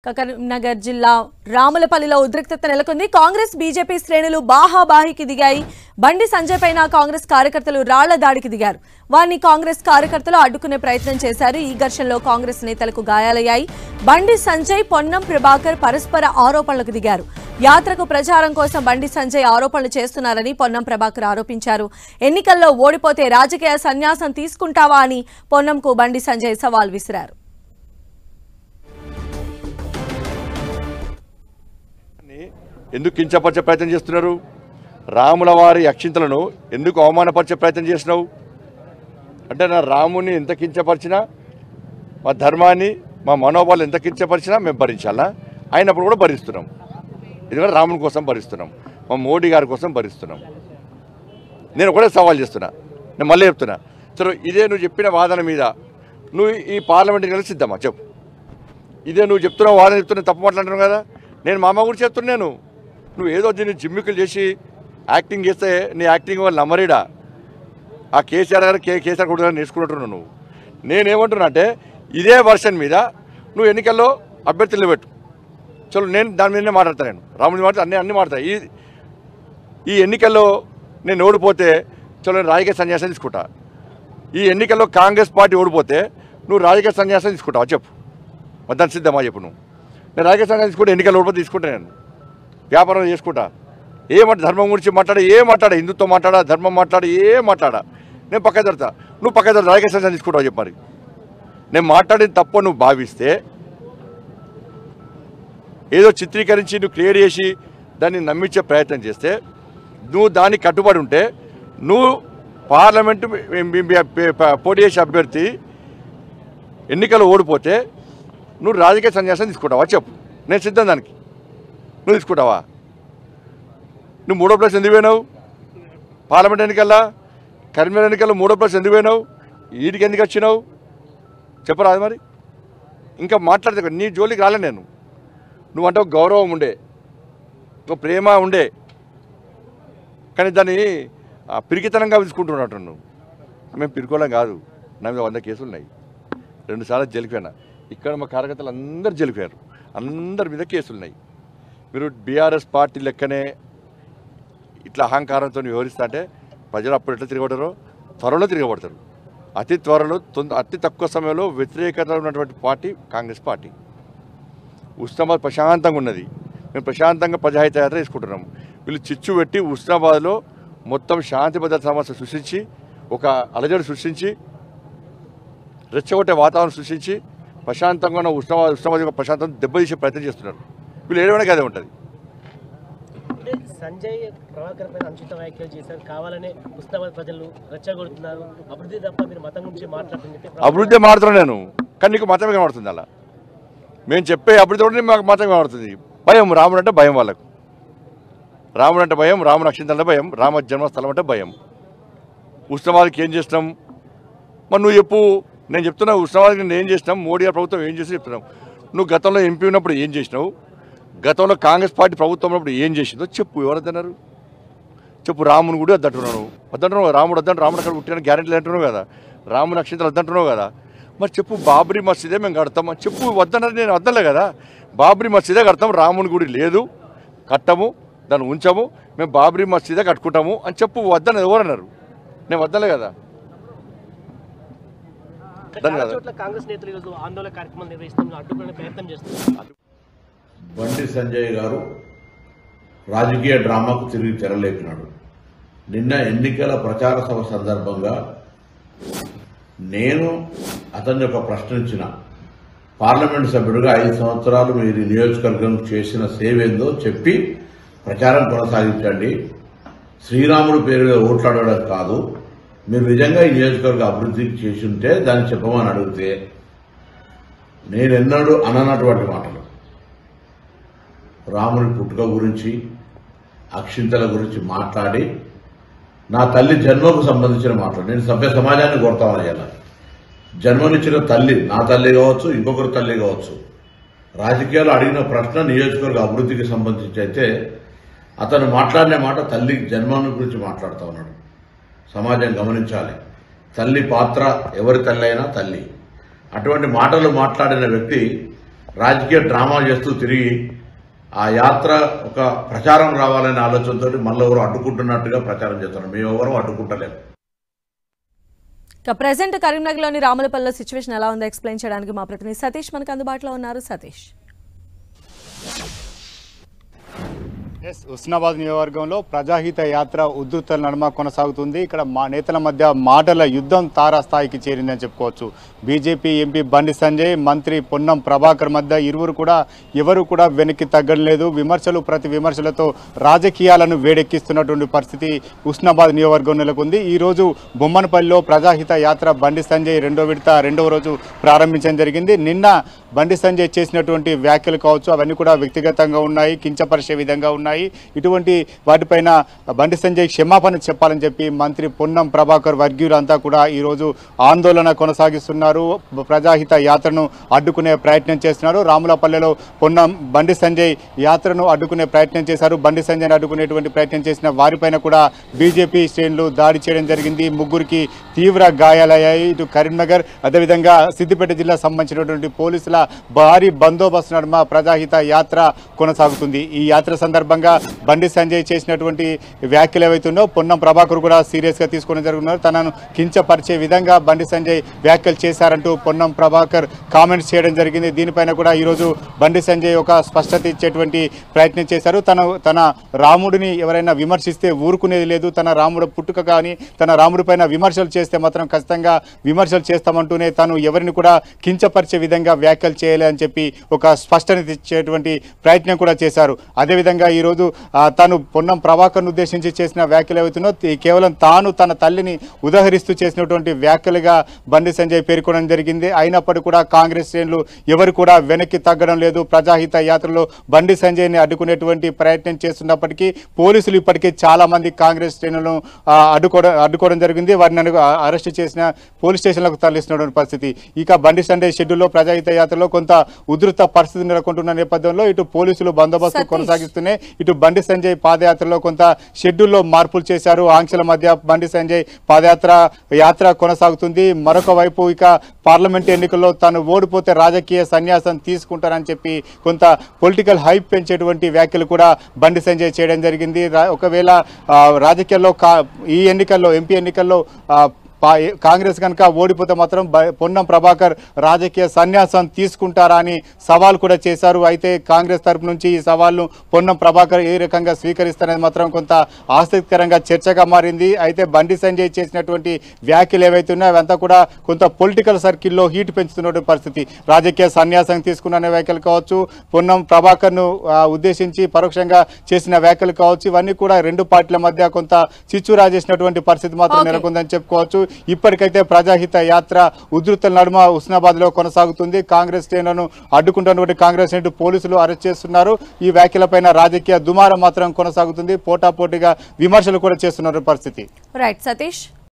కరీంనగర్ జిల్లా రాములపల్లిలో ఉద్రిక్తత నెలకొంది. కాంగ్రెస్ బీజేపీ శ్రేణులు బాహాబాహికి దిగాయి. బండి సంజయ్ పైన కాంగ్రెస్ కార్యకర్తలు రాళ్ల దాడికి దిగారు. వారిని కాంగ్రెస్ కార్యకర్తలు అడ్డుకునే ప్రయత్నం చేశారు. ఈ ఘర్షణలో కాంగ్రెస్ నేతలకు గాయాలయ్యాయి. బండి సంజయ్, పొన్నం ప్రభాకర్ పరస్పర ఆరోపణలకు దిగారు. యాత్రకు ప్రచారం కోసం బండి సంజయ్ ఆరోపణలు చేస్తున్నారని పొన్నం ప్రభాకర్ ఆరోపించారు. ఎన్నికల్లో ఓడిపోతే రాజకీయ సన్యాసం తీసుకుంటావా అని పొన్నంకు బండి సంజయ్ సవాల్ విసిరారు. ఎందుకు కించపరిచే ప్రయత్నం చేస్తున్నారు? రాముల వారి అక్షింతలను ఎందుకు అవమానపరిచే ప్రయత్నం చేసినావు అంటే, నా రాముని ఎంత కించపరిచినా, మా ధర్మాన్ని, మా మనోభావాలు ఎంత కించపరిచినా మేము భరించాలా? అయినప్పుడు కూడా భరిస్తున్నాం. ఎందుకంటే రాముని కోసం భరిస్తున్నాం, మా మోడీ గారి కోసం భరిస్తున్నాం. నేను ఒకటే సవాల్ చేస్తున్నా, నేను మళ్ళీ చెప్తున్నా. సరే, ఇదే నువ్వు చెప్పిన వాదన మీద నువ్వు ఈ పార్లమెంట్కి వెళ్ళి సిద్ధమా చెప్పు. ఇదే నువ్వు చెప్తున్నావు, వాదన చెప్తున్నా, తప్పు మాట్లాడుతున్నావు కదా. నేను మా అమ్మ కూడా చెప్తున్నాను, నువ్వు ఏదో దీన్ని జిమ్మికులు చేసి యాక్టింగ్ చేస్తే నీ యాక్టింగ్ వాళ్ళు నమ్మరీడా. ఆ కేసీఆర్ గారు కేసీఆర్ కూడా నేర్చుకుంటున్నావు నువ్వు. నేనేమంటున్నా అంటే, ఇదే వర్షన్ మీద నువ్వు ఎన్నికల్లో అభ్యర్థులు పెట్టు. చలో, నేను దాని మీదనే మాట్లాడతాను. నేను రాముడి మాట అన్నీ మాట్లాడతా. ఈ ఎన్నికల్లో నేను ఓడిపోతే చలో నేను రాజకీయ సన్యాసం తీసుకుంటా. ఈ ఎన్నికల్లో కాంగ్రెస్ పార్టీ ఓడిపోతే నువ్వు రాజకీయ సన్యాసం తీసుకుంటావా చెప్పు. దాన్ని సిద్ధమా చెప్పు. నువ్వు నేను రాజకీయ సన్యాసం తీసుకుంటే ఎన్నికల్లో ఓడిపోతే తీసుకుంటా. నేను వ్యాపారం చేసుకుంటా. ఏమంటే ధర్మం గురించి మాట్లాడా, హిందుత్వం మాట్లాడా, ధర్మం మాట్లాడా, మాట్లాడా, నేను పక్క దొరుకుతా. నువ్వు పక్క దొరుకుతా రాజకీయ సన్యాసం తీసుకుంటావు చెప్పాలి. నేను మాట్లాడిన తప్పు నువ్వు భావిస్తే, ఏదో చిత్రీకరించి నువ్వు క్లియర్ చేసి దాన్ని నమ్మించే ప్రయత్నం చేస్తే, నువ్వు దానికి కట్టుబడి ఉంటే, నువ్వు పార్లమెంటు పోటీ చేసే అభ్యర్థి ఎన్నికలు ఓడిపోతే నువ్వు రాజకీయ సన్యాసం తీసుకుంటావా చెప్పు. నేను సిద్ధం దానికి. నువ్వు తీసుకుంటావా? నువ్వు 3వ ప్లేస్ ఎందుకు పోయినావు? పార్లమెంట్ ఎన్నికల్లో, కరీంనగర్ ఎన్నికల్లో 3వ ప్లేస్ ఎందుకు పోయినావు? వీటికి ఎందుకు వచ్చినావు చెప్పరాదు మరి. ఇంకా మాట్లాడితే నీ జోలికి రాలే నేను. నువ్వంటే ఒక గౌరవం ఉండే, ఒక ప్రేమ ఉండే, కానీ దాన్ని పిరికితనంగా తీసుకుంటున్నట్టు నువ్వు. మేము పిరుకోవడం కాదు. నా మీద 100 కేసులు ఉన్నాయి. 2 సార్లు జైలుకి. ఇక్కడ మా కార్యకర్తలు అందరూ జైలుకి, అందరి మీద కేసులు ఉన్నాయి. మీరు బీఆర్ఎస్ పార్టీ లెక్కనే ఇట్లా అహంకారంతో వ్యవహరిస్తా అంటే ప్రజలు అప్పుడు ఎట్లా తిరగబడతారో త్వరలో తిరగబడతారు. అతి తక్కువ సమయంలో వ్యతిరేకత ఉన్నటువంటి పార్టీ కాంగ్రెస్ పార్టీ. ఉస్నాబాద్ ప్రశాంతంగా ఉన్నది. మేము ప్రశాంతంగా ప్రజాహిత యాత్ర తీసుకుంటున్నాం. వీళ్ళు చిచ్చు పెట్టి ఉస్నాబాద్లో మొత్తం శాంతి భద్రత సమస్య సృష్టించి, ఒక అలజడి సృష్టించి, రెచ్చగొట్టే వాతావరణం సృష్టించి, ప్రశాంతంగా ఉన్న ఉస్నాబాద్ ప్రశాంతం దెబ్బతీసే ప్రయత్నం చేస్తున్నారు. వీళ్ళు ఏడవడానికి అదే ఉంటుంది. సంజయ్ ప్రభాకర్ పైన అనుచిత వ్యాఖ్యలు చేశారు. కావాలనే ఉస్నాబాద్ ప్రజలు రెచ్చగొడుతున్నారు. అభివృద్ధి తప్ప మీరు మతం గురించి మాట్లాడుతుంది. అభివృద్ధి మాడుతున్నాను నేను, కానీ నీకు మతమే కనబడుతుంది. అలా మేము చెప్పే అభివృద్ధి కూడా మాకు మతం కనబడుతుంది. భయం, రాముడు అంటే భయం వాళ్ళకు. రాముడు అంటే భయం, రాముడు అక్షింతలంటే భయం, రామ జన్మస్థలం అంటే భయం. ఉస్నాబాద్కి ఏం చేసినాం మరి నువ్వు చెప్పు. నేను చెప్తున్నా, ఉస్నాబాద్కి నేను ఏం చేసినాం, మోడీ గారి ప్రభుత్వం ఏం చేసి చెప్తున్నాం. నువ్వు గతంలో ఎంపీ ఉన్నప్పుడు ఏం చేసినావు, గతంలో కాంగ్రెస్ పార్టీ ప్రభుత్వం ఉన్నప్పుడు ఏం చేసిందో చెప్పు. ఎవరద్దన్నారు చెప్పు. రాముని కూడా వద్దంటున్నావు, రాముడు వద్దంటు, రాముడు అక్కడ పుట్టిన గ్యారెంటీలు అంటున్నావు కదా, రాముని అక్షింతలు వద్దంటున్నావు కదా. మరి చెప్పు, బాబ్రీ మసీదే మేము కడతాం అని చెప్పు. వద్దన్నారు, నేను వద్దలే కదా. బాబ్రీ మసీదే కడతాం, రాముని గుడి లేదు, కట్టము, దాన్ని ఉంచము, మేము బాబ్రీ మసీదే కట్టుకుంటాము అని చెప్పు. వద్దని ఎవరన్నారు? నేను వద్దలే కదా. కాంగ్రెస్ నేతలు ఈరోజు ఆందోళన కార్యక్రమాలు నిర్వహిస్తున్నారు, అడ్డుకునే ప్రయత్నం చేస్తున్నారు. బండి సంజయ్ గారు రాజకీయ డ్రామాకు తిరిగి తెరలేపినాడు. నిన్న ఎన్నికల ప్రచార సభ సందర్భంగా నేను అతన్ని ఒక ప్రశ్నించిన, పార్లమెంటు సభ్యుడిగా 5 సంవత్సరాలు మీరు నియోజకవర్గం చేసిన సేవ ఏందో చెప్పి ప్రచారం కొనసాగించండి. శ్రీరాముడు పేరు మీద ఓట్లాడడం కాదు, మీరు నిజంగా ఈ నియోజకవర్గ అభివృద్ధికి చేసి ఉంటే దాన్ని చెప్పమని అడిగితే, నేనెన్నడూ అననటువంటి మాటలు, రాముని పుట్టుక గురించి, అక్షింతల గురించి మాట్లాడి, నా తల్లి జన్మకు సంబంధించిన మాటలు, నేను సభ్య సమాజాన్ని కోరుతామని ఇలా జన్మనిచ్చిన తల్లి, నా తల్లి కావచ్చు, ఇంకొకరి తల్లి కావచ్చు, రాజకీయాలు అడిగిన ప్రశ్న నియోజకవర్గ అభివృద్ధికి సంబంధించి అయితే, అతను మాట్లాడిన మాట తల్లి జన్మను గురించి మాట్లాడుతూ ఉన్నాడు. సమాజం గమనించాలి. తల్లి పాత్ర, ఎవరి తల్లి అయినా తల్లి. అటువంటి మాటలు మాట్లాడిన వ్యక్తి రాజకీయ డ్రామా చేస్తూ తిరిగి ఆ యాత్ర ఒక ప్రచారం రావాలనే ఆలోచనతో మళ్ళీ ఎవరు అడ్డుకుంటున్నట్టుగా ప్రచారం చేస్తున్నారు. మేము ఎవరు అడ్డుకుంటలేము. ప్రెసెంట్ కరీంనగర్లోని రాములపల్లిలో సిచ్యువేషన్ ఎలా ఉందో ఎక్స్ప్లెయిన్ చేయడానికి మా ప్రతినిధి సతీష్ మనకు అందుబాటులో ఉన్నారు. సతీష్, హుస్నాబాద్ నియోజకవర్గంలో ప్రజాహిత యాత్ర ఉధృత నడుమ కొనసాగుతుంది. ఇక్కడ మా నేతల మధ్య మాటల యుద్ధం తారాస్థాయికి చేరిందని చెప్పుకోవచ్చు. బీజేపీ ఎంపీ బండి సంజయ్, మంత్రి పొన్నం ప్రభాకర్ మధ్య ఎవరు కూడా వెనక్కి తగ్గలేదు. ప్రతి విమర్శలతో రాజకీయాలను వేడెక్కిస్తున్నటువంటి పరిస్థితి హుస్నాబాద్ నియోజకవర్గం నెలకొంది. ఈ రోజు బొమ్మనపల్లిలో ప్రజాహిత యాత్ర బండి సంజయ్ రెండవ రోజు ప్రారంభించడం జరిగింది. నిన్న బండి సంజయ్ చేసినటువంటి వ్యాఖ్యలు కావచ్చు, అవన్నీ కూడా వ్యక్తిగతంగా ఉన్నాయి, కించపరిచే విధంగా ఉన్నాయి. ఇటువంటి వాటిపైన బండి సంజయ్ క్షమాపణ చెప్పాలని చెప్పి మంత్రి పొన్నం ప్రభాకర్ వర్గీయులంతా కూడా ఈరోజు ఆందోళన కొనసాగిస్తున్నారు. ప్రజాహిత యాత్రను అడ్డుకునే ప్రయత్నం చేస్తున్నారు. రాములపల్లెలో బండి సంజయ్ యాత్రను అడ్డుకునే ప్రయత్నం చేశారు. బండి సంజయ్ని అడ్డుకునేటువంటి ప్రయత్నం చేసిన వారిపైన కూడా బీజేపీ శ్రేణులు దాడి చేయడం జరిగింది. ముగ్గురికి తీవ్ర గాయాలయ్యాయి. ఇటు కరీంనగర్, అదేవిధంగా సిద్దిపేట జిల్లా సంబంధించినటువంటి పోలీసుల భారీ బందోబస్తు నడుమ ప్రజాహిత యాత్ర కొనసాగుతుంది. ఈ యాత్ర సందర్భంగా బండి సంజయ్ చేసినటువంటి వ్యాఖ్యలు ఏవైతుందో పొన్నం ప్రభాకర్ కూడా సీరియస్ గా తీసుకోవడం జరుగుతున్నారు. తనను కించపరిచే విధంగా బండి సంజయ్ వ్యాఖ్యలు చేశారంటూ పొన్నం ప్రభాకర్ కామెంట్స్ చేయడం జరిగింది. దీనిపైన కూడా ఈరోజు బండి సంజయ్ ఒక స్పష్టత ఇచ్చేటువంటి ప్రయత్నం చేశారు. తన రాముడిని ఎవరైనా విమర్శిస్తే ఊరుకునేది లేదు. తన రాముడు పుట్టుక కానీ తన రాముడి పైన విమర్శలు చేస్తే మాత్రం ఖచ్చితంగా విమర్శలు చేస్తామంటూనే తను ఎవరిని కూడా కించపరిచే విధంగా వ్యాఖ్యలు చేయలే అని చెప్పి ఒక స్పష్టత ఇచ్చేటువంటి ప్రయత్నం కూడా చేశారు. అదేవిధంగా ఈరోజు తాను పొన్నం ప్రభాకర్ను ఉద్దేశించి చేసిన వ్యాఖ్యలు ఏవైతున్నో కేవలం తాను తన తల్లిని ఉదహరిస్తూ చేసినటువంటి వ్యాఖ్యలుగా బండి సంజయ్ పేర్కొనడం జరిగింది. అయినప్పటికీ కూడా కాంగ్రెస్ శ్రేణులు ఎవరు కూడా వెనక్కి తగ్గడం లేదు. ప్రజాహిత యాత్రలో బండి సంజయ్ని అడ్డుకునేటువంటి ప్రయత్నం చేస్తున్నప్పటికీ పోలీసులు ఇప్పటికే చాలా మంది కాంగ్రెస్ శ్రేణులను అడ్డుకోవడం జరిగింది. వారిని అరెస్టు చేసిన పోలీస్ స్టేషన్లకు తరలిస్తున్నటువంటి పరిస్థితి. ఇక బండి సంజయ్ షెడ్యూల్లో ప్రజాహిత యాత్రలో కొంత ఉధృత పరిస్థితి నెలకొంటున్న నేపథ్యంలో ఇటు పోలీసులు బందోబస్తు కొనసాగిస్తున్నాయి. ఇటు బండి సంజయ్ పాదయాత్రలో కొంత షెడ్యూల్లో మార్పులు చేశారు. ఆంక్షల మధ్య బండి సంజయ్ యాత్ర కొనసాగుతుంది. మరొక వైపు ఇక పార్లమెంట్ ఎన్నికల్లో తాను ఓడిపోతే రాజకీయ సన్యాసం తీసుకుంటారని చెప్పి కొంత పొలిటికల్ హైప్ పెంచేటువంటి వ్యాఖ్యలు కూడా బండి సంజయ్ చేయడం జరిగింది. ఒకవేళ రాజకీయాల్లో ఈ ఎన్నికల్లో ఎంపీ ఎన్నికల్లో కాంగ్రెస్ కనుక ఓడిపోతే మాత్రం పొన్నం ప్రభాకర్ రాజకీయ సన్యాసం తీసుకుంటారా అని సవాల్ కూడా చేశారు. అయితే కాంగ్రెస్ తరపు నుంచి ఈ సవాల్ను పొన్నం ప్రభాకర్ ఏ రకంగా స్వీకరిస్తారనేది మాత్రం కొంత ఆసక్తికరంగా చర్చగా మారింది. అయితే బండి సంజయ్ చేసినటువంటి వ్యాఖ్యలు ఏవైతే ఉన్నాయో అవంతా కూడా కొంత పొలిటికల్ సర్కిల్లో హీట్ పెంచుతున్న పరిస్థితి. రాజకీయ సన్యాసం తీసుకున్న వ్యాఖ్యలు కావచ్చు, పొన్నం ప్రభాకర్ను ఉద్దేశించి పరోక్షంగా చేసిన వ్యాఖ్యలు కావచ్చు, ఇవన్నీ కూడా రెండు పార్టీల మధ్య కొంత చిచ్చు రాజేసినటువంటి పరిస్థితి మాత్రం నెలకొందని చెప్పుకోవచ్చు. ఇప్పటికైతే ప్రజాహిత యాత్ర ఉధృతుల నడుమ హుస్నాబాద్ లో కొనసాగుతుంది. కాంగ్రెస్ శ్రేణులను అడ్డుకుంటున్నటువంటి కాంగ్రెస్ శ్రేణులు పోలీసులు అరెస్ట్ చేస్తున్నారు. ఈ వ్యాఖ్యలపైన రాజకీయ దుమారం మాత్రం కొనసాగుతుంది. పోటాపోటీగా విమర్శలు కూడా చేస్తున్న పరిస్థితి. రైట్ సతీష్.